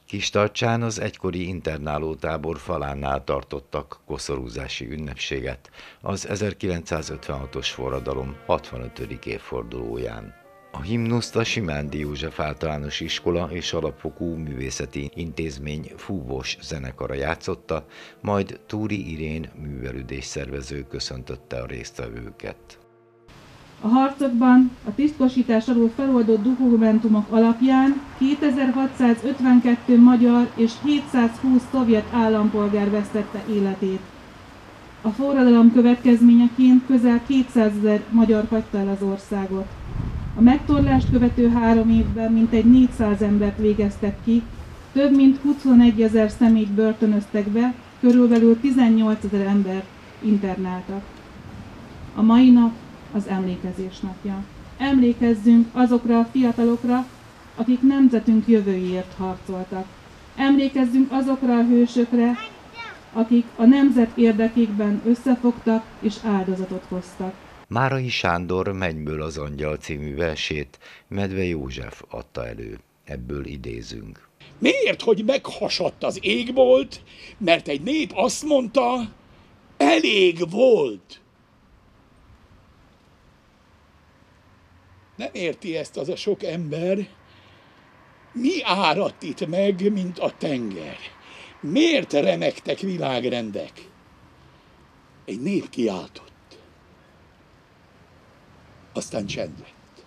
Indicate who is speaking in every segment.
Speaker 1: Kistarcsán az egykori internálótábor falánál tartottak koszorúzási ünnepséget az 1956-os forradalom 65. évfordulóján. A himnuszt a Simándi József Általános Iskola és Alapfokú Művészeti Intézmény fúvós zenekara játszotta, majd Túri Irén művelődésszervező köszöntötte a résztvevőket.
Speaker 2: A harcokban a tisztosítás alól feloldott dokumentumok alapján 2652 magyar és 720 szovjet állampolgár vesztette életét. A forradalom következményeként közel 200 000 magyar hagyta el az országot. A megtorlást követő 3 évben mintegy 400 embert végeztek ki, több mint 21 000 személyt börtönöztek be, körülbelül 18 000 embert internáltak. A mai nap az emlékezés napja. Emlékezzünk azokra a fiatalokra, akik nemzetünk jövőjéért harcoltak. Emlékezzünk azokra a hősökre, akik a nemzet érdekében összefogtak és áldozatot hoztak.
Speaker 1: Márai Sándor Mennyből az angyal című versét Medve József adta elő. Ebből idézünk.
Speaker 3: Miért, hogy meghasadt az égbolt? Mert egy nép azt mondta, elég volt. Nem érti ezt az a sok ember. Mi áradt itt meg, mint a tenger? Miért remegtek világrendek? Egy nép kiáltott. Aztán csend lett.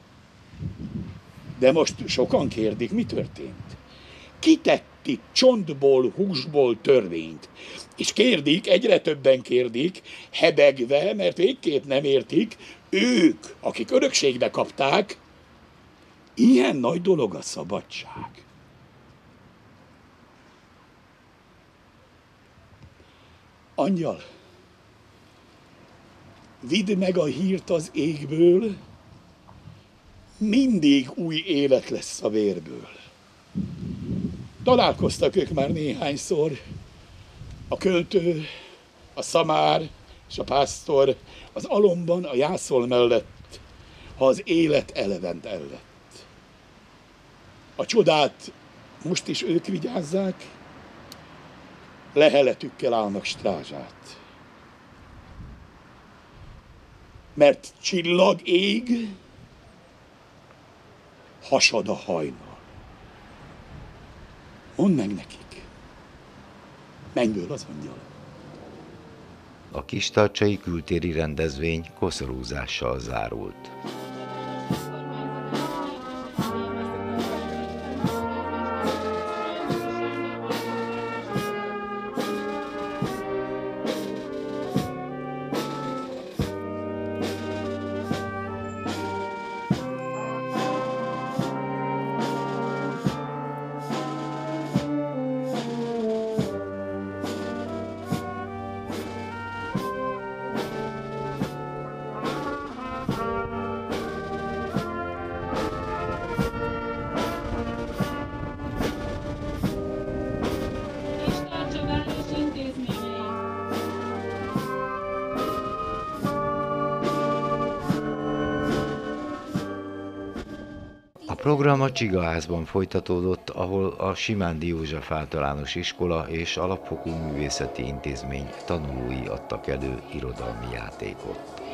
Speaker 3: De most sokan kérdik, mi történt? Kitett itt csontból, húsból törvényt? És kérdik, egyre többen kérdik, hebegve, mert végképp nem értik, ők, akik örökségbe kapták, ilyen nagy dolog a szabadság. Angyal, vidd meg a hírt az égből, mindig új élet lesz a vérből. Találkoztak ők már néhányszor, a költő, a szamár és a pásztor az alomban a jászol mellett, ha az élet elevent el lett. A csodát most is ők vigyázzák, leheletükkel állnak strázsát. Mert csillag ég, hasad a hajnal. Mondd meg nekik, Mennyből az angyal.
Speaker 1: A kistarcsai kültéri rendezvény koszorúzással zárult. A program a Csigaházban folytatódott, ahol a Simándi József Általános Iskola és Alapfokú Művészeti Intézmény tanulói adtak elő irodalmi játékot.